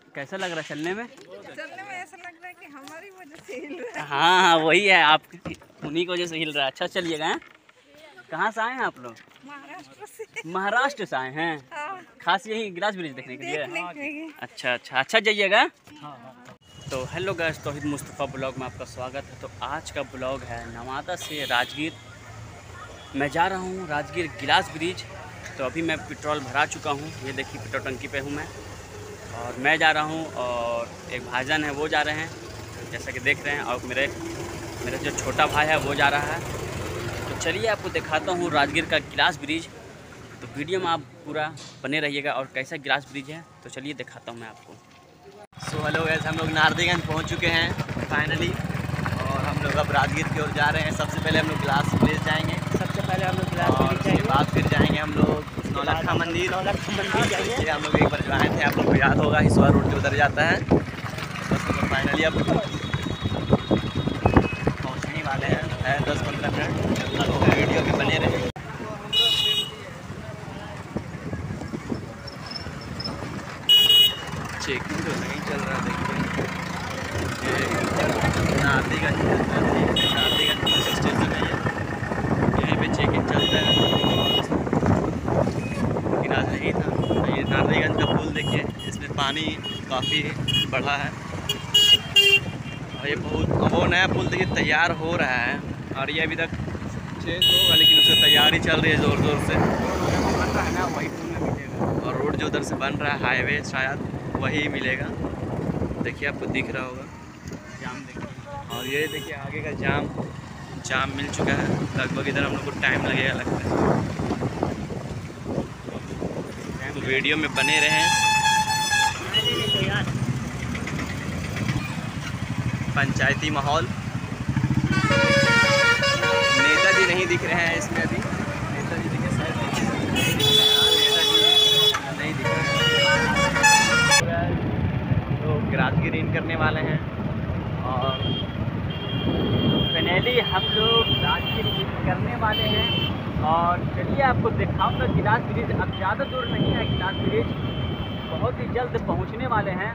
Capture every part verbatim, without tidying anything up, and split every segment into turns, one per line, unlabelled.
कैसा लग रहा है चलने में?
चलने में ऐसा लग रहा है कि हमारी वजह से हिल रहा है।
हाँ हाँ वही है, आप उन्हीं की वजह से हिल रहा है। अच्छा चलिएगा। हैं कहाँ से आए हैं आप लोग?
महाराष्ट्र से।
महाराष्ट्र से आए हैं?
हाँ,
खास यही गिलास ब्रिज देखने के लिए?
देखने के लिए।
अच्छा अच्छा अच्छा जाइएगा। तो हेलो गाइस, तौहीद मुस्तफ़ा ब्लॉग में आपका स्वागत है। तो आज का ब्लॉग है नवादा से राजगीर। मैं जा रहा हूँ राजगीर गिलास ब्रिज। तो अभी मैं पेट्रोल भरा चुका हूँ, ये देखिए पेट्रोल टंकी पे हूँ मैं, और मैं जा रहा हूँ और एक भाईजान है वो जा रहे हैं जैसा कि देख रहे हैं, और मेरे मेरा जो छोटा भाई है वो जा रहा है। तो चलिए आपको दिखाता हूँ राजगीर का गिलास ब्रिज। तो वीडियो में आप पूरा बने रहिएगा और कैसा गिलास ब्रिज है तो चलिए दिखाता हूँ मैं आपको।
सो हेलो गैस, हम लोग नारदीगंज पहुंच चुके हैं फाइनली, और हम लोग अब राजगीर की ओर जा रहे हैं। सबसे पहले हम लोग गिलास ब्रिज जाएंगे,
सबसे पहले हम लोग गिलास
और
ब्रिज
उसके
जाएंगे,
बाद फिर जाएंगे हम लोग नौलखा मंदिर।
नौलखा मंदिर जाएंगे।
ये हम लोग एक बार जो आए थे, आप लोग को याद होगा, हिसुआ रोड के उधर जाता है। बस हम लोग फाइनली अब पहुँचने ही वाले हैं, है दस पंद्रह मिनट। तो वीडियो में बने रहे। चेकिंग तो नहीं चल रहा, देखिए नारदीगंज नारदीगंज पुलिस स्टेशन है, ये यहीं पे चेकिंग चलता है। लेकिन आज नहीं था। ये नारदीगंज का पुल देखिए, इसमें पानी काफ़ी बढ़ा है, और ये बहुत वो नया पुल देखिए तैयार हो रहा है, और ये अभी तक चेंज होगा, लेकिन उसकी तैयारी चल रही है ज़ोर ज़ोर से। और रोड जो उधर से बन रहा है हाईवे, शायद वही मिलेगा। देखिए आपको दिख रहा होगा जाम, देखिए। और ये देखिए आगे का जाम जाम मिल चुका है लगभग। इधर हम लोग को टाइम लगेगा लगता है, तो वीडियो में बने रहें। पंचायती माहौल, नेताजी नहीं दिख रहे हैं इसमें अभी। नेताजी दिखे शायद नहीं दिख रहे हैं, नेताजी नहीं दिख रहे हैं। तो राजगीर इन करने वाले हैं, और
फाइनली हम लोग राजगीर करने वाले हैं। और चलिए आपको दिखाऊंगा गिलास ब्रिज। अब ज़्यादा दूर नहीं है गिलास ब्रिज, बहुत ही जल्द पहुंचने वाले हैं।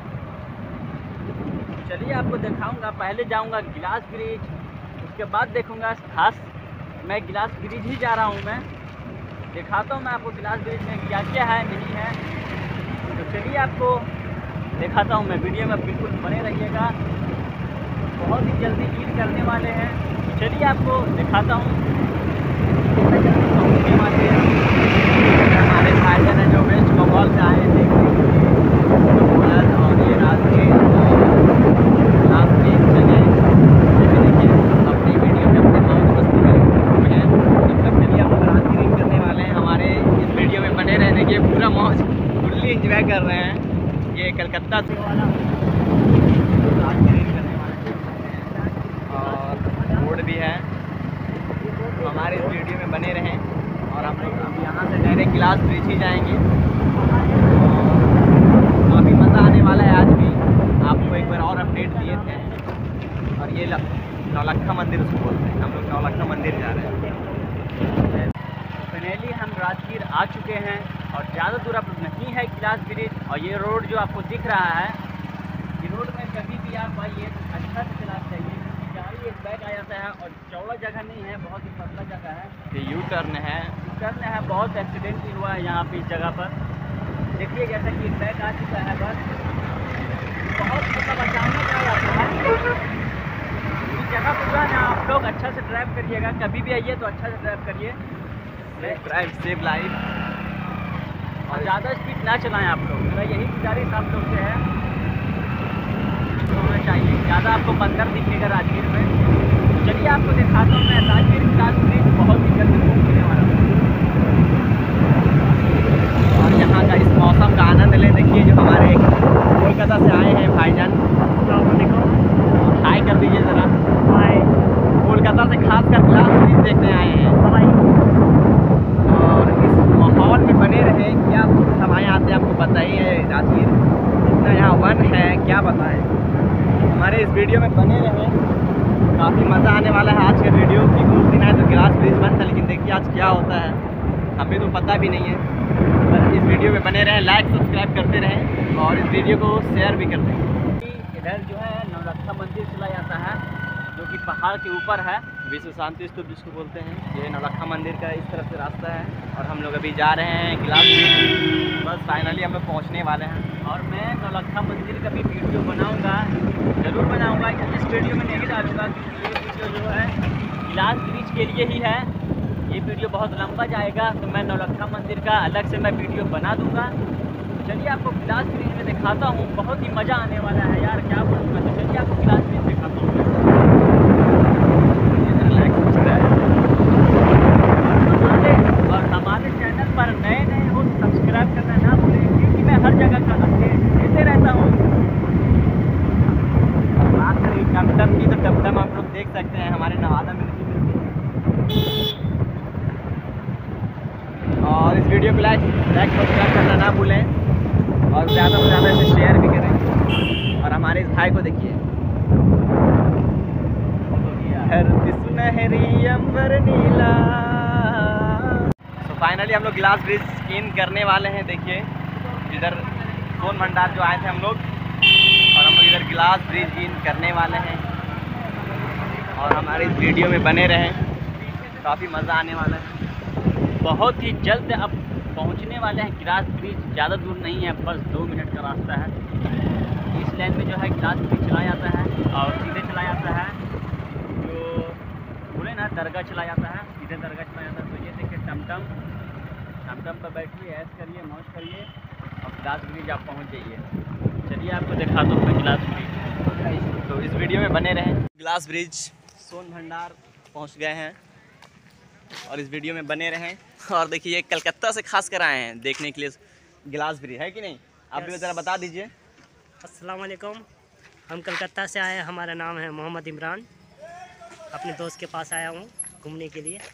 चलिए आपको दिखाऊंगा। पहले जाऊंगा गिलास ब्रिज, उसके बाद देखूंगा। खास मैं गिलास ब्रिज ही जा रहा हूं। मैं दिखाता हूं मैं आपको गिलास ब्रिज में क्या क्या है नहीं है। तो चलिए आपको दिखाता हूं मैं, वीडियो में बिल्कुल बने रहिएगा। बहुत ही जल्दी ईद करने वाले हैं। चलिए आपको दिखाता हूँ कितने जल्दी पहुँचने वाले हैं। हमारे भाईजान हैं जो वेस्ट बंगाल से आए थे, और ये राजगीर लास्ट एक जगह ये भी देखिए अपनी वीडियो में अपने मौज मस्ती में हैं। जब तक चलिए हम लोग राजगीर करने वाले हैं। हमारे इस वीडियो में बने रहने के पूरा मौज फुल्ली इंजॉय कर रहे हैं। ये कलकत्ता से वाला राजगीर करने वाले हैं, और रोड भी है। तो हमारे इस वीडियो में बने रहें, और हम लोग अब यहाँ से डायरेक्ट गिलास ब्रिज ही जाएंगे। काफ़ी मज़ा आने वाला है आज भी। आपको एक बार और अपडेट दिए थे। और ये नौलखा मंदिर उसको बोलते हैं, हम लोग नौलखा मंदिर जा रहे हैं। फाइनली हम राजगीर आ चुके हैं, और ज़्यादा दूर अब नहीं है गिलास ब्रिज। और ये रोड जो आपको दिख रहा है, ये रोड में कभी भी आप आइए अच्छा से चलाना चाहिए, क्योंकि गाड़ी एक बैक आ जाता है, और चौड़ा जगह नहीं है, बहुत ही पतला जगह है।
ये यू टर्न है,
यू टर्न है। बहुत एक्सीडेंट भी हुआ है यहाँ पे इस जगह पर। देखिए जैसा कि एक बैक आ चुका है, बस बहुत मतलब अचानक आ जाता है। इस जगह पूरा ना आप लोग अच्छा से ड्राइव करिएगा, कभी भी आइए तो अच्छा से ड्राइव करिए।
ड्राइव सेव लाइफ,
और ज़्यादा स्पीड ना चलाएं आप लोग, मेरा यही गुजारिश आप लोग से है। होना चाहिए ज़्यादा आपको बंदर दिखेगा राजगीर में। तो चलिए आपको दिखाता हूँ मैं राजगीर गिलास ब्रिज बहुत ही जल्दी पहुँचने वाला हूँ।
और यहाँ का इस मौसम का आनंद लें। देखिए जो हमारे कोलकाता से आए हैं भाईजान, हाय कर दीजिए ज़रा। हाय। कोलकाता से खास कर गिलास ब्रिज देखने आए हैं। और इस माहौल में बने रहे। क्या हवाएँ आते हैं आपको पता ही है, राजगीर इतना यहाँ वन है क्या बताएं। हमारे इस वीडियो में बने रहे, काफ़ी मज़ा आने वाला है आज का वीडियो। क्योंकि उस दिन आए तो गिलास ब्रिज बंद था, लेकिन देखिए आज क्या होता है हमें तो पता भी नहीं है। बस इस वीडियो में बने रहें, लाइक सब्सक्राइब करते रहें और इस वीडियो को शेयर भी करते हैं।
इधर जो है नौलखा मंदिर चला जाता है, जो कि पहाड़ के ऊपर है।
विश्व शांति स्तूप जिसको बोलते हैं, ये नौलखा मंदिर का इस तरफ से रास्ता है और हम लोग अभी जा रहे हैं गिलास ब्रिज। बस फाइनली हम लोग पहुँचने वाले हैं
और मैं नौलखा मंदिर का भी वीडियो बनाऊंगा, ज़रूर बनाऊंगा। इस वीडियो में नहीं डालूंगा क्योंकि ये वीडियो जो है गिलास ब्रिज के लिए ही है। ये वीडियो बहुत लंबा जाएगा, तो मैं नौलखा मंदिर का अलग से मैं वीडियो बना दूंगा। चलिए आपको गिलास ब्रिज में दिखाता हूँ, बहुत ही मज़ा आने वाला है यार, क्या बोलूँगा। तो चलिए आपको गिलास ब्रिज दिखाता हूँ। और हमारे चैनल पर नए नए हो तो सब्सक्राइब करना ना भूलें, क्योंकि मैं हर जगह का अपडेट देते रहता हूँ।
बात करें टमटम की, तो टमटम आप लोग देख सकते हैं हमारे नवादा में नहीं मिलती है। और इस वीडियो को लाइक लाइक सब्सक्राइब करना ना भूलें और ज़्यादा से ज़्यादा इसे शेयर भी करें। और हमारे इस भाई को देखिए, धरती सुनहरी अंबर नीला। तो फाइनली हम लोग गिलास ब्रिज इन करने वाले हैं। देखिए इधर सोन भंडार जो आए थे हम लोग, और हम लोग इधर गिलास ब्रिज इन करने वाले हैं। और हमारे इस वीडियो में बने रहें, काफ़ी मज़ा आने वाला है।
बहुत ही जल्द अब पहुंचने वाले हैं गिलास ब्रिज। ज़्यादा दूर नहीं है, बस दो मिनट का रास्ता है। इस लाइन में जो है गिलास ब्रिज चला जाता है और सीधे चला जाता है, जो बोले ना दरगाह चला जाता है, सीधे दरगाह चला जाता है। तो ये देखिए टमटम टमटम पर बैठिए, ऐश करिए, मौज करिए और गिलास ब्रिज आप पहुँच जाइए। चलिए आपको दिखाता हूँ मैं गिलास ब्रिज।
तो इस वीडियो में बने रहें। गिलास ब्रिज सोन भंडार पहुंच गए हैं और इस वीडियो में बने रहें। और देखिए ये कलकत्ता से खास कर आए हैं देखने के लिए गिलास ब्रिज, है कि नहीं? आप भी ज़रा बता दीजिए।
अस्सलाम वालेकुम, हम कलकत्ता से आए हैं। हमारा नाम है मोहम्मद इमरान। अपने दोस्त के पास आया हूँ घूमने के लिए।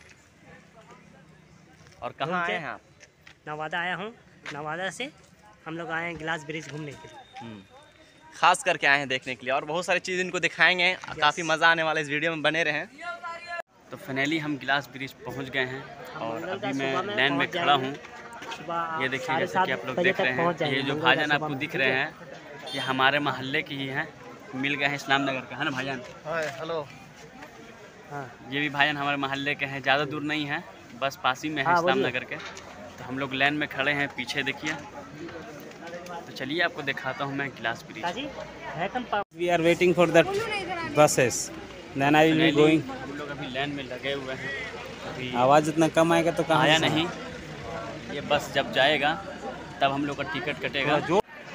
और कहाँ आए हैं आप?
नवादा आया हूँ। नवादा से हम लोग आए हैं गिलास ब्रिज घूमने के लिए।
खास करके आए हैं देखने के लिए और बहुत सारी चीज़ इनको दिखाएंगे। काफ़ी मज़ा आने वाला है, इस वीडियो में बने रहें।
तो फाइनली हम गिलास ब्रिज पहुंच गए हैं और
मंगल
अभी
का
मैं
सुबह में
लाइन में
पहुंच
खड़ा
जाएंगे।
हूँ।
सुबह
ये देखिए
साढ़े
जैसे
सात
कि आप लोग
बजे
देख
तक
रहे
पहुंच
हैं,
जाएंगे।
ये जो
मंगल का
भाईजान
सुबह
आपको
में,
दिख
ठीक
रहे
है?
हैं, ये हमारे मोहल्ले के ही हैं। मिल गए हैं इस्लाम नगर का, है ना भाईजान?
हेलो।
हाँ
ये भी भाईजान हमारे मोहल्ले के हैं, ज़्यादा दूर नहीं है, बस पास ही में है
हाँ,
इस्लाम
बोलिए।
नगर के। तो हम लोग लाइन में खड़े हैं, पीछे देखिए। तो चलिए आपको दिखाता हूँ मैं गिलास ब्रिज।
काजी है कम पा-
We are waiting for the buses. Then I will be
finally
going.
हम लोग अभी लाइन में लगे हुए हैं। अभी
आवाज़ इतना कम आएगा तो कहाँ
आया
से?
नहीं, ये बस जब जाएगा तब हम लोग का टिकट कटेगा।
जो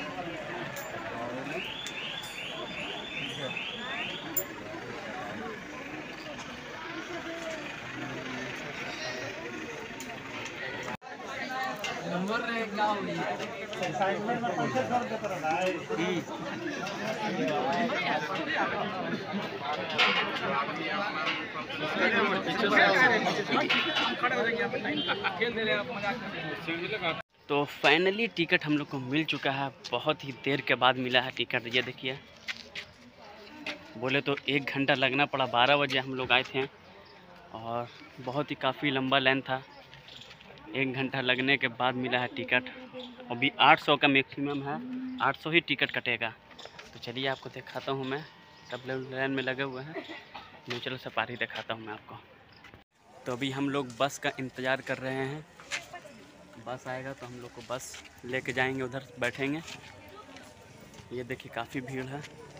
तो फाइनली टिकट हम लोग को मिल चुका है, बहुत ही देर के बाद मिला है टिकट। ये देखिए, बोले तो एक घंटा लगना पड़ा। बारह बजे हम लोग आए थे और बहुत ही काफ़ी लंबा लाइन था। एक घंटा लगने के बाद मिला है टिकट। अभी आठ सौ का मैक्सिमम है, आठ सौ ही टिकट कटेगा। तो चलिए आपको दिखाता हूँ मैं, सब लोग लाइन में लगे हुए हैं। नेचुरल सफारी दिखाता हूँ मैं आपको। तो अभी हम लोग बस का इंतज़ार कर रहे हैं। बस आएगा तो हम लोग को बस लेके जाएंगे, उधर बैठेंगे। ये देखिए काफ़ी भीड़ है।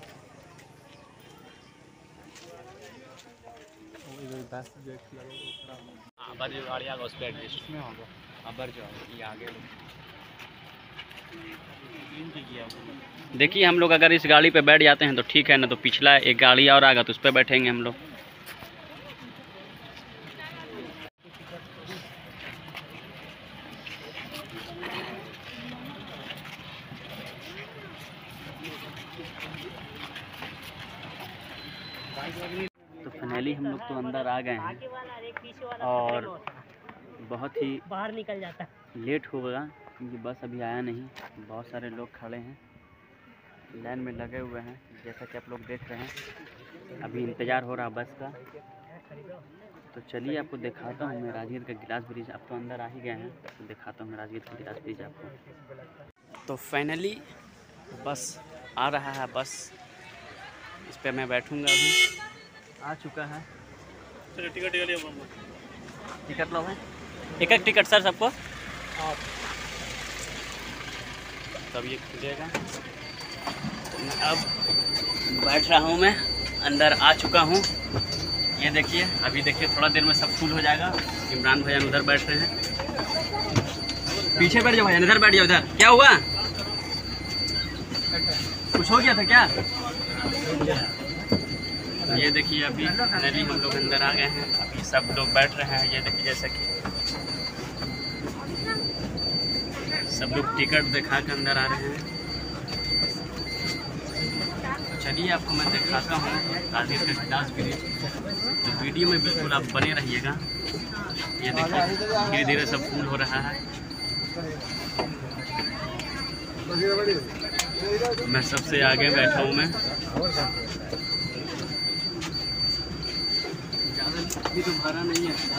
अबर जो गाड़ी आगे उस पर एडजस्ट में होगा। अबर जो ये आगे देखिए, हम लोग अगर इस गाड़ी पे बैठ जाते हैं तो ठीक है, ना तो पिछला एक गाड़ी और आएगा तो उस पर बैठेंगे हम लोग। तो फाइनली हम लोग तो अंदर आ गए हैं और बहुत ही
बाहर निकल जाता है।
लेट होगा क्योंकि बस अभी आया नहीं। बहुत सारे लोग खड़े हैं, लाइन में लगे हुए हैं, जैसा कि आप लोग देख रहे हैं। अभी इंतज़ार हो रहा है बस का। तो चलिए आपको दिखाता हूँ मैं राजगीर का गिलास ब्रिज। आप तो अंदर आ ही गए हैं, तो दिखाता हूँ मैं राजगीर का गिलास ब्रिज आपको। तो फाइनली बस आ रहा है, बस इस पर मैं बैठूँगा। अभी आ चुका है।
चलो टिकट ले लो।
टिकट लो है, एक एक टिकट सर सबको। तब ये खुलेगा। तो मैं अब बैठ रहा हूँ, मैं अंदर आ चुका हूँ। ये देखिए, अभी देखिए थोड़ा देर में सब फुल हो जाएगा। इमरान भैया उधर बैठ रहे हैं, पीछे बैठ जाओ भैया, इधर बैठ जाओ। इधर क्या हुआ, कुछ हो गया था क्या? ये देखिए अभी फाइनली हम लोग अंदर आ गए हैं। अभी सब लोग बैठ रहे हैं। ये देखिए जैसा कि सब लोग टिकट दिखा के अंदर आ रहे हैं। तो चलिए आपको मैं दिखाता हूँ राजगीर का गिलास ब्रिज। तो वीडियो में बिल्कुल आप बने रहिएगा। ये देखिए धीरे धीरे सब फुल हो रहा है। मैं सबसे आगे बैठा हूँ। मैं ज़्यादा भी तो भरा नहीं है।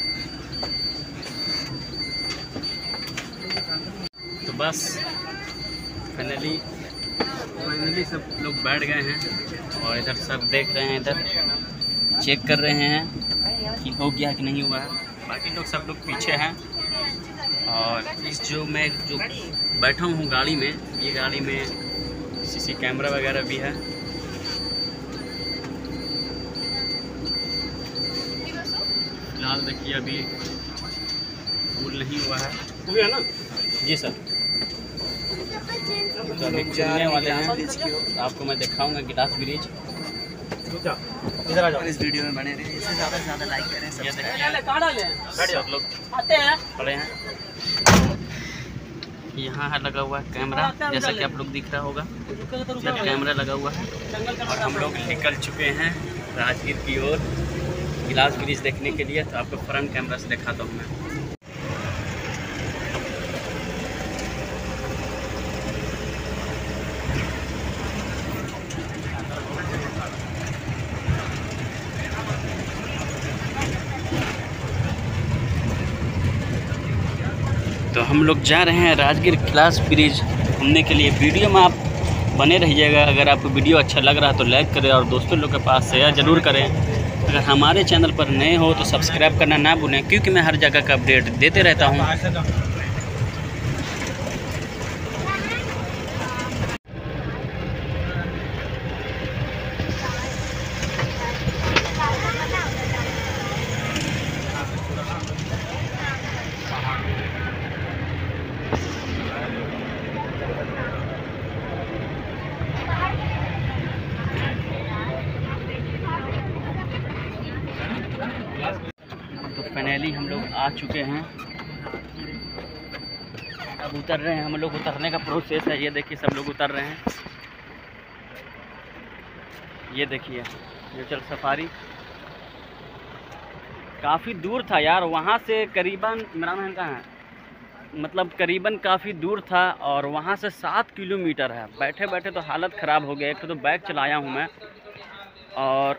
तो बस फाइनली फाइनली सब लोग बैठ गए हैं और इधर सब देख रहे हैं, इधर चेक कर रहे हैं कि हो गया कि नहीं हुआ है। बाकी लोग सब लोग पीछे हैं। और इस जो मैं जो बैठा हूँ गाड़ी में, ये गाड़ी में सीसी कैमरा वगैरह भी है। फिलहाल देखिए अभी फुल नहीं हुआ है।
हो गया ना
जी सर। तो अभी चलने वाले हैं, तो आपको मैं दिखाऊंगा गिलास ब्रिज।
इधर आ जाओ।
इस वीडियो में बने रहिए, इसे ज़्यादा से ज़्यादा लाइक करें।
ये देखिए सब लोग खड़े हैं। यहाँ है लगा हुआ है कैमरा, जैसा कि आप लोग दिख रहा होगा, इधर कैमरा लगा हुआ है। और हम लोग निकल चुके हैं राजगीर की ओर गिलास ब्रिज देखने के लिए। तो आपको फ्रंट कैमरा से दिखाता हूँ मैं। तो हम लोग जा रहे हैं राजगीर गिलास ब्रिज घूमने के लिए। वीडियो में आप बने रहिएगा। अगर आपको वीडियो अच्छा लग रहा है तो लाइक करें और दोस्तों लोग के पास शेयर ज़रूर करें। अगर हमारे चैनल पर नए हो तो सब्सक्राइब करना ना भूलें, क्योंकि मैं हर जगह का अपडेट देते रहता हूँ। तो फाइनली हम लोग आ चुके हैं। अब उतर रहे हैं हम लोग। उतरने का प्रोसेस है, ये देखिए सब लोग उतर रहे हैं। ये देखिए ये चल सफारी काफ़ी दूर था यार, वहाँ से करीबन इमरान कहाँ है, मतलब करीबन काफ़ी दूर था। और वहाँ से सात किलोमीटर है। बैठे बैठे तो हालत ख़राब हो गया। एक तो बैग चलाया हूँ मैं। और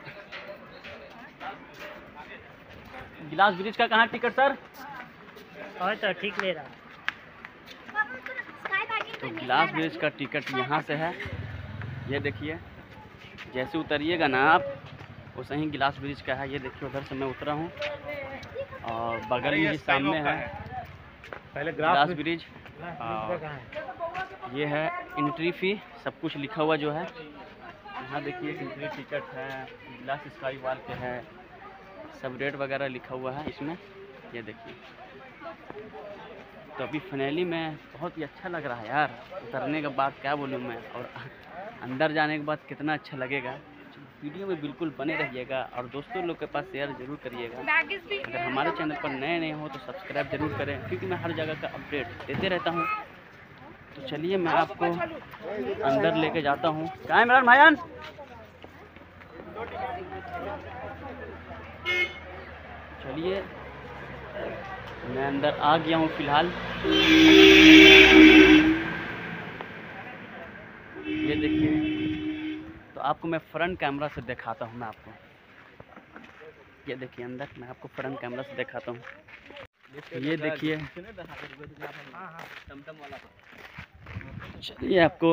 गिलास ब्रिज का कहाँ टिकट सर?
और तो ठीक ले रहा।
तो गिलास ब्रिज का टिकट यहाँ से है। ये देखिए जैसे उतरिएगा ना आप, वैसे ही गिलास ब्रिज का है। ये देखिए उधर से मैं उतरा हूँ और बगल में ही सामने है
पहले
गिलास ब्रिज। और ये है एंट्री फ़ी, सब कुछ लिखा हुआ जो है यहाँ देखिए। एंट्री टिकट है, गिलास स्काई वॉल के है, सब रेट वगैरह लिखा हुआ है इसमें। ये देखिए तो अभी फाइनली में बहुत ही अच्छा लग रहा है यार। उतरने के बाद क्या बोलूँ मैं, और अंदर जाने के बाद कितना अच्छा लगेगा। वीडियो में बिल्कुल बने रहिएगा और दोस्तों लोग के पास शेयर ज़रूर करिएगा। अगर हमारे चैनल पर नए नए हो तो सब्सक्राइब जरूर करें, क्योंकि मैं हर जगह का अपडेट देते रहता हूँ। तो चलिए मैं आपको अंदर लेके जाता हूँ। कहाँ है इमरान भाईजान? चलिए मैं अंदर आ गया हूँ फ़िलहाल। ये देखिए तो आपको मैं फ्रंट कैमरा से दिखाता हूँ मैं आपको। ये देखिए अंदर, मैं आपको फ्रंट कैमरा से दिखाता हूँ। ये देखिए, चलिए आपको,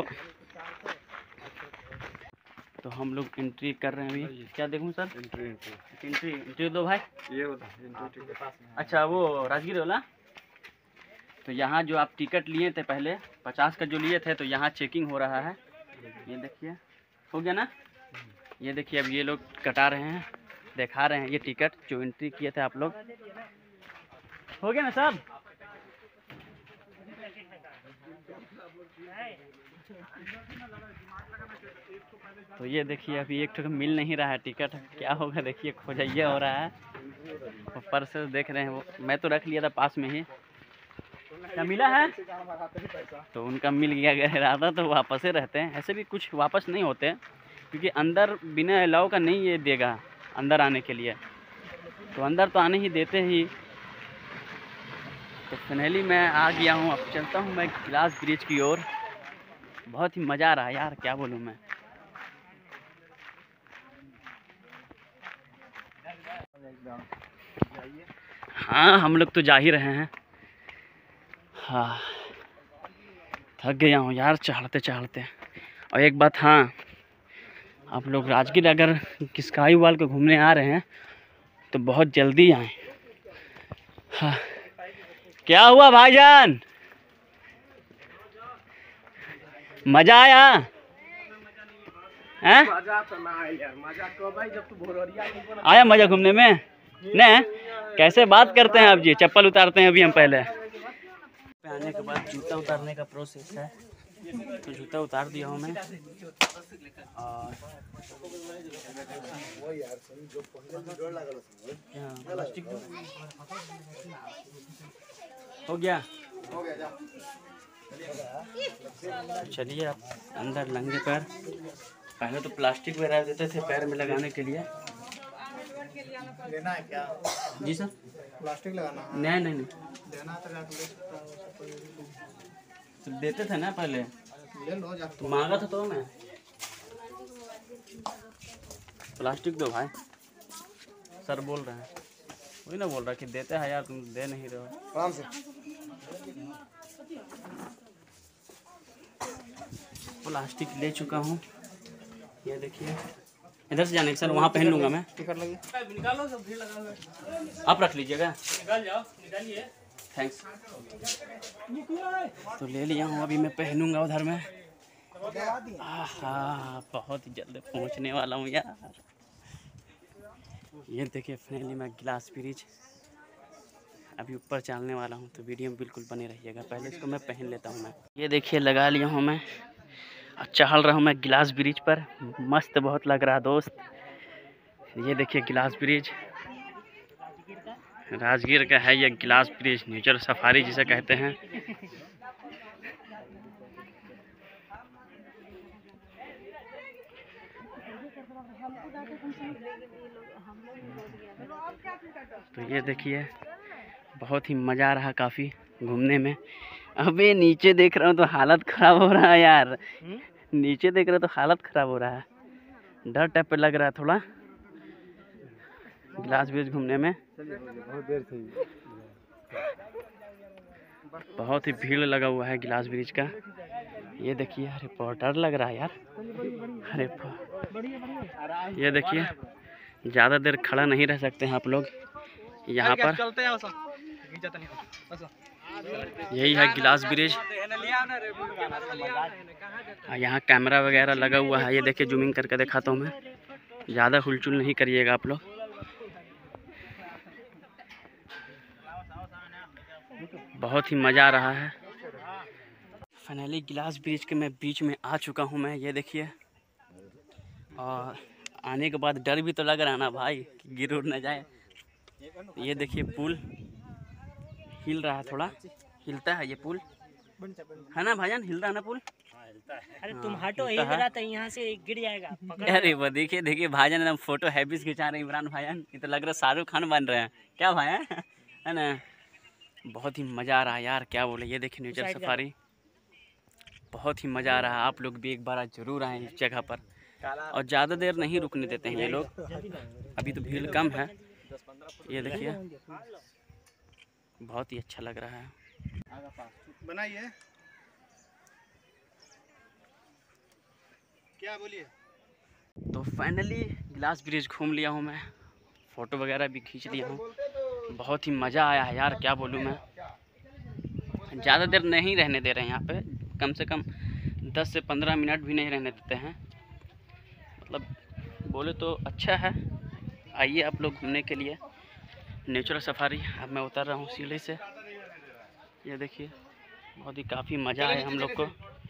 तो हम लोग एंट्री कर रहे हैं अभी। क्या देखूं sir? Entry entry entry entry दो भाई। ये होता। अच्छा वो राजगीर वाला। तो यहाँ जो आप टिकट लिए थे पहले पचास का जो लिए थे, तो यहाँ चेकिंग हो रहा है। ये देखिए हो गया ना। ये देखिए अब ये लोग कटा रहे हैं, दिखा रहे हैं ये टिकट जो एंट्री किए थे आप लोग। हो गया ना सब? तो ये देखिए अभी एक ठो मिल नहीं रहा है टिकट, क्या होगा देखिए, खोजैया हो रहा है। ऊपर से देख रहे हैं वो, मैं तो रख लिया था पास में ही। क्या मिला है? तो उनका मिल गया रहा था तो वापस ही रहते हैं। ऐसे भी कुछ वापस नहीं होते क्योंकि अंदर बिना अलाउ का नहीं ये देगा अंदर आने के लिए, तो अंदर तो आने ही देते ही। तो फाइनली मैं आ गया हूँ, अब चलता हूँ मैं गिलास ब्रिज की ओर। बहुत ही मज़ा आ रहा है यार, क्या बोलूँ मैं। हाँ हम लोग तो जा ही रहे हैं। हाँ थक गया हूँ यार चढ़ते चढ़ते। और एक बात, हाँ आप लोग राजगीर अगर स्काई वॉल को घूमने आ रहे हैं तो बहुत जल्दी आएँ। हाँ क्या हुआ भाईजान, मज़ा आया? हैं? आया मज़ा घूमने में? नहीं कैसे बात करते हैं आप जी? चप्पल उतारते हैं अभी हम पहले। पे आने के बाद जूता उतारने का प्रोसेस है, तो जूता उतार दिया हूँ मैं। और प्लास्टिक हो गया। चलिए आप अंदर नंगे पैर, पहले तो प्लास्टिक वगैरह देते थे पैर में लगाने के लिए।
लेना है क्या?
जी सर।
प्लास्टिक लगाना है?
नहीं नहीं नहीं,
लेना
तो देते थे ना पहले,
ले लो जा।
तो मांगा था तो मैं। प्लास्टिक दो भाई, सर बोल रहे हैं, वही ना बोल रहा कि देते हैं यार, तुम दे नहीं रहे हो।
आराम से।
प्लास्टिक ले चुका हूँ, ये देखिए। इधर से जाने सर, वहाँ पहन लूँगा मैं।
टिकट लगी।
निकालो सब, भीड़ लगा हुआ है। आप रख लीजिएगा। निकाल जाओ, निकालिए। थैंक्स। तो ले लिया हूँ, अभी मैं पहनूंगा उधर में। आहा बहुत ही जल्द पहुँचने वाला हूँ यार। ये देखिए फाइनली मैं गिलास ब्रिज अभी ऊपर चलने वाला हूँ, तो वीडियो में बिल्कुल बने रहिएगा। पहले इसको मैं पहन लेता हूँ मैं। ये देखिए लगा लिया हूँ मैं, चढ़ रहा हूँ मैं गिलास ब्रिज पर। मस्त बहुत लग रहा है दोस्त। ये देखिए गिलास ब्रिज राजगीर का है, ये गिलास ब्रिज नेचर सफारी जिसे कहते हैं। तो ये देखिए बहुत ही मज़ा आ रहा काफ़ी घूमने में। अबे नीचे देख रहा हूँ तो हालत ख़राब हो रहा है यार, नीचे देख रहा हूँ तो हालत ख़राब हो रहा है। डर टाइप पे लग रहा है थोड़ा गिलास ब्रिज घूमने में।
बहुत देर से
बहुत ही भीड़ लगा हुआ है गिलास ब्रिज का। ये देखिए, अरे बहुत डर लग रहा है यार। अरे ये देखिए ज़्यादा देर खड़ा नहीं रह सकते हैं आप लोग यहाँ पर। यही है गिलास ब्रिज। यहाँ कैमरा वगैरह लगा हुआ है, ये देखिए जूमिंग करके दिखाता हूँ मैं। ज़्यादा हुलचुल नहीं करिएगा आप लोग। बहुत ही मज़ा आ रहा है। फाइनली गिलास ब्रिज के मैं बीच में आ चुका हूँ मैं, ये देखिए। और आने के बाद डर भी तो लग रहा है ना भाई कि गिर उड़ ना जाए। ये देखिए पुल हिल रहा है, थोड़ा हिलता है ये पुल, है ना भाईजान? हिल रहा है ना पुल?
अरे तुम हटो, हिल रहा था, यहाँ से गिर जाएगा।
अरे वो देखिए देखिए भाईजान एकदम फोटो हैवी खिंचा रहे हैं इमरान भाईजान। ये तो लग रहा है शाहरुख खान बन रहे हैं क्या भाईजान, है ना? बहुत ही मज़ा आ रहा है यार, क्या बोले। ये देखिए नेचर सफारी, बहुत ही मज़ा आ रहा है। आप लोग भी एक बार ज़रूर आएँ इस जगह पर। और ज़्यादा देर नहीं रुकने देते हैं ये लोग, अभी तो भीड़ कम है। ये देखिए बहुत ही अच्छा लग रहा है।
बनाइए क्या बोलिए।
तो फाइनली गिलास ब्रिज घूम लिया हूँ मैं, फ़ोटो वगैरह भी खींच लिया हूँ। बहुत ही मज़ा आया है यार, क्या बोलूँ मैं। ज़्यादा देर नहीं रहने दे रहे हैं यहाँ पे, कम से कम दस से पंद्रह मिनट भी नहीं रहने देते हैं। मतलब बोले तो अच्छा है, आइए आप लोग घूमने के लिए। Natural safari. अब मैं उतर रहा हूँ सीढ़ी से, ये देखिए बहुत ही काफ़ी मज़ा आया हम लोग को,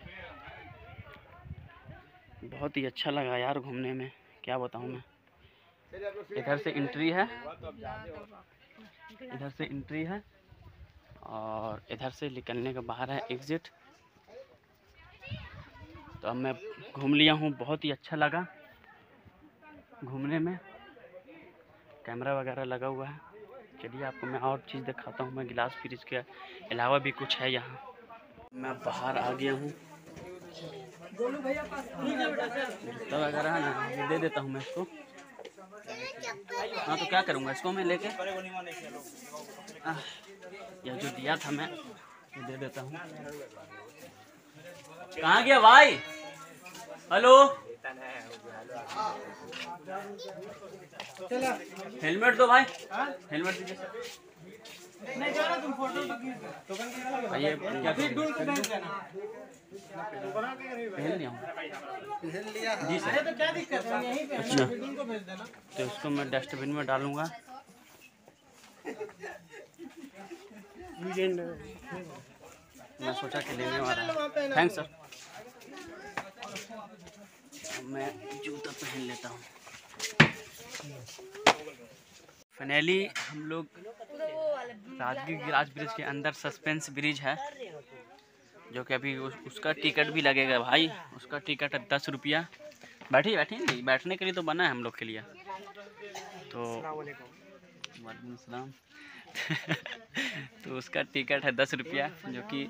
बहुत ही अच्छा लगा यार घूमने में, क्या बताऊँ मैं। इधर से एंट्री है, इधर से एंट्री है और इधर से निकलने के बाहर है एग्ज़िट। तो अब मैं घूम लिया हूँ, बहुत ही अच्छा लगा घूमने में। कैमरा वगैरह लगा हुआ है। चलिए आपको मैं और चीज़ दिखाता हूँ। मैं गिलास ब्रिज के अलावा भी कुछ है यहाँ। मैं बाहर आ गया हूँ, जूता वगैरह है ना, ये दे देता हूँ मैं इसको। हाँ तो क्या करूँगा इसको मैं लेके, यह जो दिया था मैं ये दे देता हूँ। कहाँ गया भाई? हेलो, हेलमेट दो भाई, हेलमेट दीजिए। ये पहन लिया हूँ जी सर। अच्छा तो इसको मैं डस्टबिन में डालूँगा। मैं सोचा कि लेने वाला, थैंक्स सर। मैं जूता पहन लेता हूँ। फाइनली हम लोग राजगीर गिलास ब्रिज के अंदर सस्पेंस ब्रिज है, जो कि अभी उस, उसका टिकट भी लगेगा भाई। उसका टिकट है दस रुपया। बैठिए बैठिए, नहीं बैठने के लिए तो बना है हम लोग के लिए। तो वालेकुम सलाम। तो उसका टिकट है दस रुपया, जो कि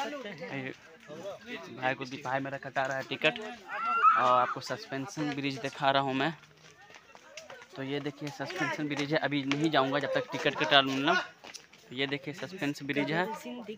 भाई को भाई मेरा कटा रहा है टिकट। और आपको सस्पेंशन ब्रिज दिखा रहा हूँ मैं। तो ये देखिए सस्पेंशन ब्रिज है, अभी नहीं जाऊँगा जब तक टिकट कटा लूँगा। तो ये देखिए सस्पेंस ब्रिज है।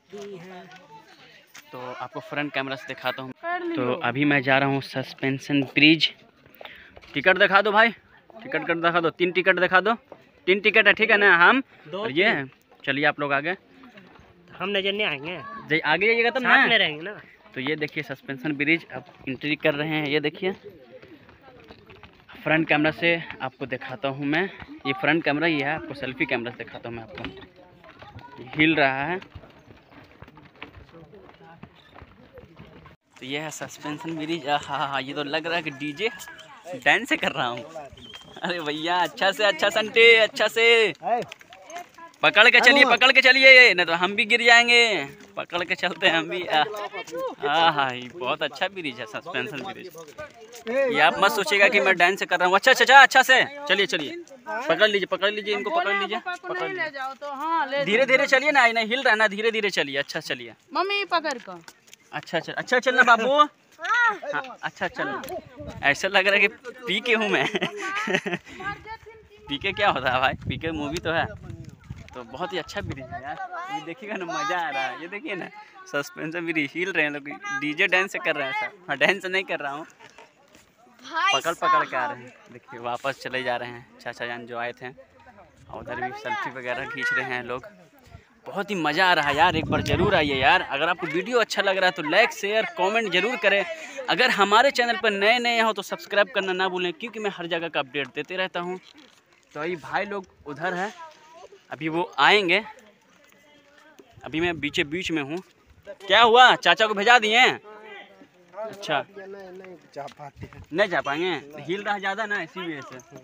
तो आपको फ्रंट कैमरा से दिखाता हूँ। तो अभी मैं जा रहा हूँ सस्पेंशन ब्रिज। टिकट दिखा दो भाई, टिकट कर दिखा दो, तीन टिकट दिखा दो। तीन टिकट है ठीक है ना? हम और ये चलिए आप लोग आगे,
हम नजर नहीं आएंगे,
आगे जाइएगा तब
साथ में रहेंगे ना।
तो ये देखिए सस्पेंशन ब्रिज अब एंट्री कर रहे हैं। ये देखिए फ्रंट कैमरा से आपको दिखाता हूँ मैं। ये फ्रंट कैमरा ही है, आपको सेल्फी कैमरा से दिखाता हूँ मैं आपको। हिल रहा है। तो ये है सस्पेंशन ब्रिज। हाँ हाँ, ये तो लग रहा है कि डीजे डांस कर रहा हूँ। अरे भैया अच्छा से अच्छा संटे, अच्छा से पकड़ के चलिए, पकड़ के चलिए, नहीं तो हम भी गिर जाएंगे। पकड़ के चलते हैं हम भी। हाँ हाँ, बहुत अच्छा ब्रिज है सस्पेंशन ब्रिज। ये आप मत सोचिएगा कि मैं डांस कर रहा हूँ। अच्छा अच्छा अच्छा से चलिए चलिए, पकड़ लीजिए पकड़ लीजिए, इनको पकड़ लीजिए, पकड़ लीजिए। धीरे धीरे चलिए ना, नहीं हिल रहा ना, धीरे धीरे चलिए। अच्छा चलिए मम्मी पकड़ कर। अच्छा अच्छा अच्छा चलना बाबू। हाँ अच्छा चलना। ऐसा लग रहा है कि पी के हूँ मैं। पी के क्या होता है भाई? पी के मूवी तो है। तो बहुत ही अच्छा ब्रिज है यार, ये देखिएगा ना, मज़ा आ रहा है। ये देखिए ना सस्पेंशन ब्रिज, हिल रहे हैं लोग, डीजे डांस कर रहे हैं सर। हाँ डांस नहीं कर रहा हूँ, पकड़ पकड़ के आ रहे हैं। देखिए वापस चले जा रहे हैं चाचा जान जो आए थे, और उधर भी सेल्फी वगैरह खींच रहे हैं लोग। बहुत ही मज़ा आ रहा है यार, एक बार ज़रूर आइए यार। अगर आपको वीडियो अच्छा लग रहा है तो लाइक शेयर कमेंट जरूर करें। अगर हमारे चैनल पर नए नए हो तो सब्सक्राइब करना ना भूलें, क्योंकि मैं हर जगह का अपडेट देते रहता हूँ। तो ये भाई लोग उधर है, अभी वो आएंगे। अभी मैं बीचे बीच में हूँ। क्या हुआ, चाचा को भेजा दिए? अच्छा
नहीं जा पाते हैं,
नहीं जा पाएंगे, हिल रहा ज़्यादा ना, इसी वजह से।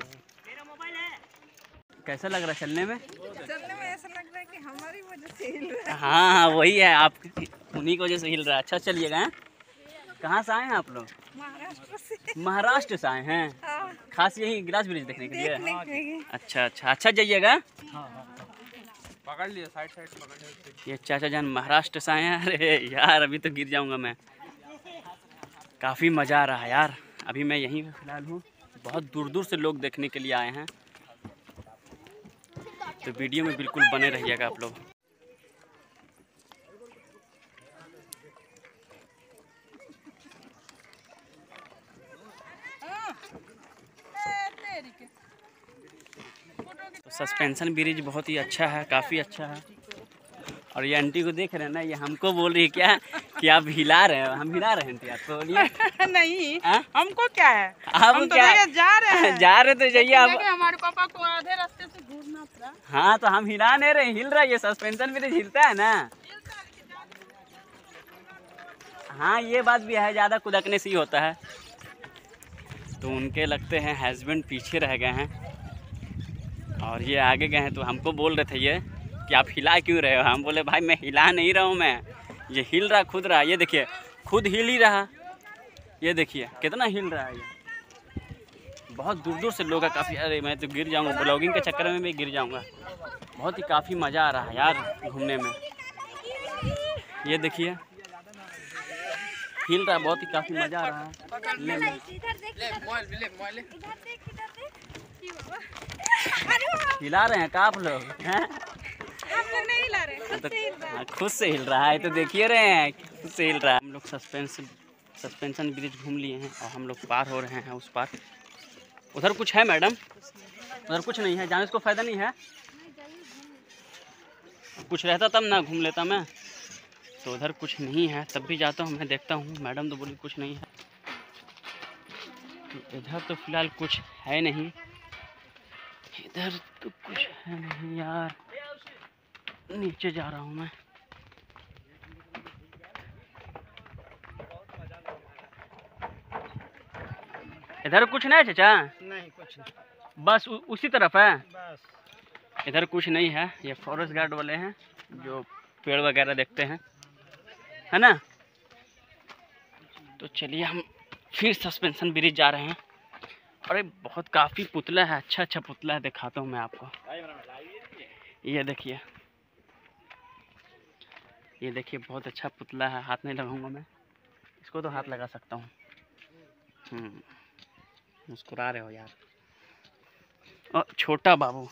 कैसा लग रहा है चलने में?
चलने में ऐसा लग रहा है कि हमारी वजह से हिल रहा है।
हाँ हाँ वही है, आप उन्हीं की वजह से हिल रहा है। अच्छा चलिएगा। हैं कहाँ से आए हैं आप लोग?
महाराष्ट्र से।
महाराष्ट्र से आए हैं,
हाँ,
खास यही गिलास ब्रिज देखने के लिए।
देखने के लिए।
अच्छा अच्छा अच्छा जाइएगा।
पकड़ लिया साइड साइड पकड़ लिया।
ये चाचा जान महाराष्ट्र से आए हैं। अरे यार अभी तो गिर जाऊंगा मैं। काफ़ी मज़ा आ रहा है यार। अभी मैं यहीं पे फिलहाल हूँ, बहुत दूर दूर से लोग देखने के लिए आए हैं। तो वीडियो में बिल्कुल बने रहिएगा आप लोग। तो सस्पेंशन ब्रिज बहुत ही अच्छा है, काफ़ी अच्छा है। और ये आंटी को देख रहे हैं ना, ये हमको बोल रही है क्या कि आप हिला रहे हो। हम हिला रहे हैं आंटी आपको? बोलिए।
नहीं
आ?
हमको क्या है,
आप
हम
क्या
तो जा रहे हैं।
जा रहे तो जाइए आप।
हमारे पापा को आधे रास्ते से घूरना पड़ा।
हाँ तो हम हिला नहीं रहे, हिल रहा है। ये सस्पेंशन ब्रिज हिलता है ना। हाँ ये बात भी है, ज़्यादा कुदकने से ही होता है। तो उनके लगते हैं हस्बैंड पीछे रह गए हैं और ये आगे गए हैं। तो हमको बोल रहे थे ये कि आप हिला क्यों रहे हो। हम बोले भाई मैं हिला नहीं रहा हूँ, मैं ये हिल रहा खुद रहा। ये देखिए खुद हिल ही रहा, ये देखिए कितना हिल रहा है। ये बहुत दूर दूर से लोग हैं काफ़ी। अरे मैं तो गिर जाऊँगा, ब्लॉगिंग के चक्कर में मैं गिर जाऊँगा। बहुत ही काफ़ी मज़ा आ रहा है यार घूमने में। ये देखिए हिल रहा है, बहुत ही काफ़ी मज़ा आ रहा है हिलने में। हिला रहे हैं का आप लोग हैं?
नहीं हिला रहे, खुद से हिल रहा है।
खुद से हिल रहा है, तो देखिए रहे हैं खुद से हिल रहा है। हम लोग सस्पेंशन सस्पेंशन ब्रिज घूम लिए हैं और हम लोग पार हो रहे हैं उस पार। उधर कुछ है मैडम? उधर कुछ नहीं है, जाने को फ़ायदा नहीं है। कुछ रहता तब ना घूम लेता मैं। तो उधर कुछ नहीं है, तब भी जाता हूँ मैं, देखता हूँ। मैडम तो बोली कुछ नहीं है। तो इधर तो फ़िलहाल कुछ है नहीं, इधर तो कुछ है नहीं यार। नीचे जा रहा हूँ मैं। इधर कुछ नहीं है चाचा?
नहीं कुछ नहीं,
बस उ, उसी तरफ है।
बस
इधर कुछ नहीं है। ये फॉरेस्ट गार्ड वाले हैं जो पेड़ वगैरह देखते हैं, है ना। तो चलिए हम फिर सस्पेंशन ब्रिज जा रहे हैं। अरे बहुत काफ़ी पुतला है, अच्छा अच्छा पुतला है, दिखाता हूँ मैं आपको। ये देखिए, ये देखिए बहुत अच्छा पुतला है। हाथ नहीं लगाऊंगा मैं इसको, तो हाथ लगा सकता हूँ। हम्म मुस्कुरा रहे हो यार। और छोटा बाबू,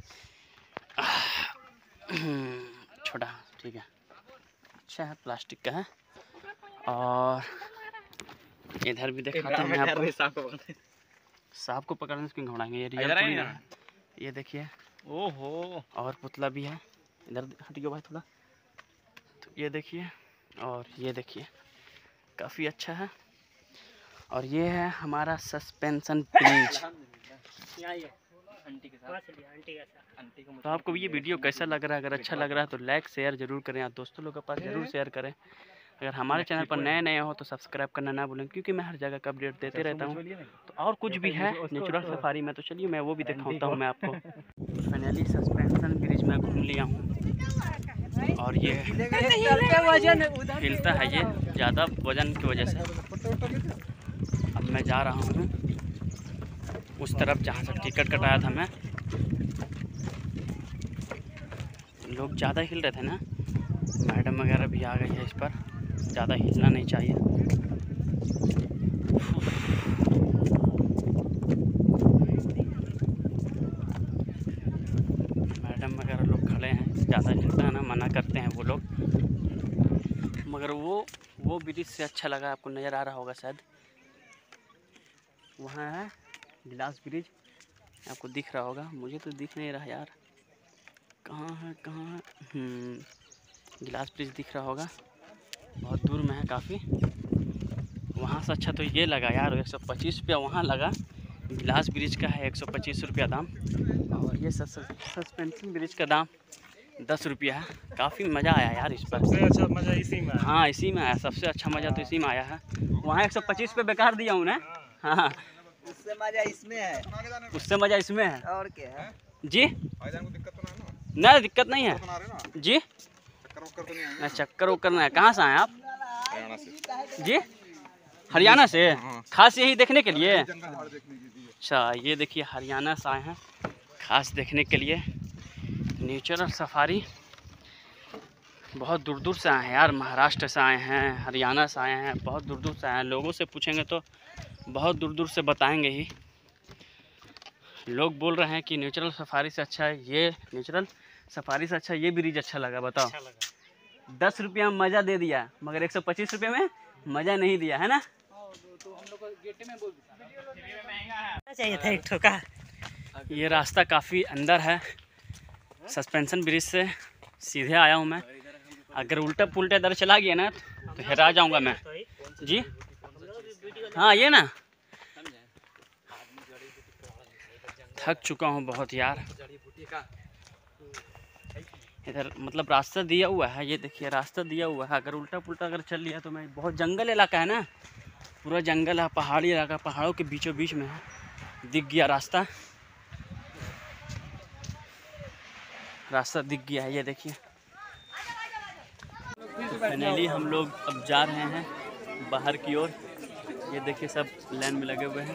छोटा ठीक है, अच्छा है, प्लास्टिक का है। और इधर भी दिखाता हूँ मैं आपको। सांप को पकड़ने से क्यों घबराएंगे, ये रियल थोड़ी ना है। ये देखिए, ओहो, और पुतला भी है। इधर हटियो भाई थोड़ा। तो ये देखिए, और ये देखिए काफ़ी अच्छा है। और ये है हमारा सस्पेंशन ब्रिज। तो आपको ये वीडियो कैसा लग रहा है? अगर अच्छा लग रहा है तो लाइक शेयर जरूर करें, या दोस्तों लोगों के पास जरूर शेयर करें। अगर हमारे चैनल पर नए नए हो तो सब्सक्राइब करना ना भूलें, क्योंकि मैं हर जगह का अपडेट देते रहता हूँ। तो और कुछ भी है नेचुरल सफारी में, तो चलिए मैं वो भी दिखाता हूँ मैं आपको। फाइनली सस्पेंशन ब्रिज में घूम लिया हूँ और ये हिलता है ये ज़्यादा वजन की वजह से। अब मैं जा रहा हूँ उस तरफ जहाँ से टिकट कटाया था मैं। लोग ज़्यादा हिल रहे थे ना, मैडम वगैरह भी आ गई है इस पर। ज़्यादा हिलना नहीं चाहिए। मैडम वगैरह लोग खड़े हैं, ज़्यादा हिलता है ना, मना करते हैं वो लोग। मगर वो वो ब्रिज से अच्छा लगा, आपको नज़र आ रहा होगा शायद। वहाँ है गिलास ब्रिज, आपको दिख रहा होगा, मुझे तो दिख नहीं रहा यार। कहाँ है कहाँ है? गिलास ब्रिज दिख रहा होगा, बहुत दूर में है काफ़ी। वहाँ से अच्छा तो ये लगा यार, एक सौ पच्चीस रुपया वहाँ लगा। गिलास ब्रिज का है एक सौ पच्चीस रुपया दाम, और ये सस्पेंशन ब्रिज का दाम दस रुपया है। काफ़ी मज़ा आया यार इस पर।
सबसे अच्छा मज़ा इसी में।
हाँ इसी में आया, सबसे अच्छा मज़ा तो इसी में आया है। वहाँ एक सौ पच्चीस पे बेकार दिया हूँ ना। हाँ
उससे मजा इसमें है,
उससे मज़ा इसमें है।
और क्या है
जी ना, दिक्कत नहीं है जी। ना चक्कर वक्कर नहीं है। कहाँ से आए आप? जी हरियाणा से। खास यही देखने के लिए? अच्छा ये देखिए हरियाणा से आए हैं खास देखने के लिए नेचुरल सफारी। बहुत दूर दूर से आए हैं यार, महाराष्ट्र से आए हैं, हरियाणा से आए हैं, बहुत दूर दूर से आए हैं। लोगों से पूछेंगे तो बहुत दूर दूर से बताएंगे ही। लोग बोल रहे हैं कि नेचुरल सफारी से अच्छा है ये नेचुरल सफारी से अच्छा ये ब्रिज अच्छा लगा। बताओ,
अच्छा लगा।
दस रुपया में मज़ा दे दिया मगर एक सौ पच्चीस रुपये में मज़ा नहीं दिया है ना।
चाहिए था एक ठोका।
ये रास्ता काफ़ी अंदर है, सस्पेंशन ब्रिज से सीधे आया हूँ मैं। अगर उल्टा पुल्टा इधर चला गया ना तो हेरा जाऊँगा मैं जी। हाँ ये ना थक चुका हूँ बहुत यार। इधर मतलब रास्ता दिया हुआ है, ये देखिए रास्ता दिया हुआ है। अगर उल्टा पुल्टा अगर चल लिया तो मैं, बहुत जंगल इलाका है ना, पूरा जंगल है, पहाड़ी इलाका, पहाड़ों के बीचों बीच में है। दिख गया रास्ता, रास्ता दिख गया है, ये देखिए। फाइनली हम लोग अब जा रहे हैं बाहर की ओर। ये देखिए सब लाइन में लगे हुए हैं,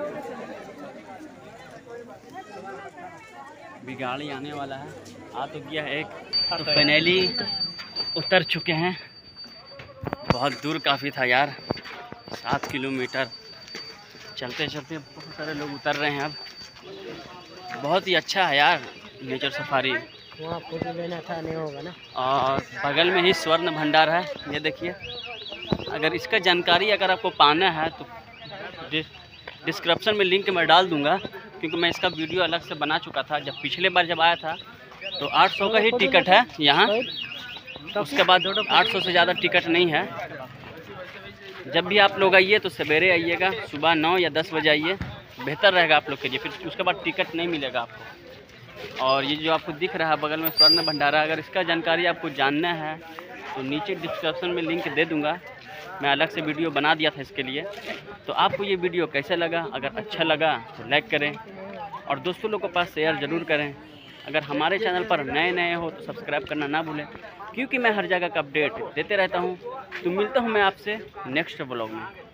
भी गाड़ी आने वाला है, आ तो गया है एक। तो फाइनली उतर चुके हैं। बहुत दूर काफ़ी था यार, सात किलोमीटर चलते चलते बहुत सारे लोग उतर रहे हैं अब। बहुत ही अच्छा है यार नेचर सफारी।
वहाँ फोटो लेना था, नहीं होगा ना।
और बगल में ही स्वर्ण भंडार है, ये देखिए। अगर इसका जानकारी अगर आपको पाना है तो डिस्क्रिप्शन में लिंक मैं डाल दूंगा, क्योंकि मैं इसका वीडियो अलग से बना चुका था। जब पिछले बार जब आया था तो आठ सौ का ही टिकट है यहाँ, उसके बाद आठ सौ से ज़्यादा टिकट नहीं है। जब भी आप लोग आइए तो सवेरे आइएगा, सुबह नौ या दस बजे आइए, बेहतर रहेगा आप लोग के लिए। फिर उसके बाद टिकट नहीं मिलेगा आपको। और ये जो आपको दिख रहा है बगल में स्वर्ण भंडारा, अगर इसका जानकारी आपको जानना है तो नीचे डिस्क्रिप्शन में लिंक दे दूँगा। मैं अलग से वीडियो बना दिया था इसके लिए। तो आपको ये वीडियो कैसा लगा? अगर अच्छा लगा तो लाइक करें और दोस्तों लोगों के पास शेयर ज़रूर करें। अगर हमारे चैनल पर नए नए हो तो सब्सक्राइब करना ना भूलें, क्योंकि मैं हर जगह का अपडेट देते रहता हूँ। तो मिलता हूँ मैं आपसे नेक्स्ट ब्लॉग में।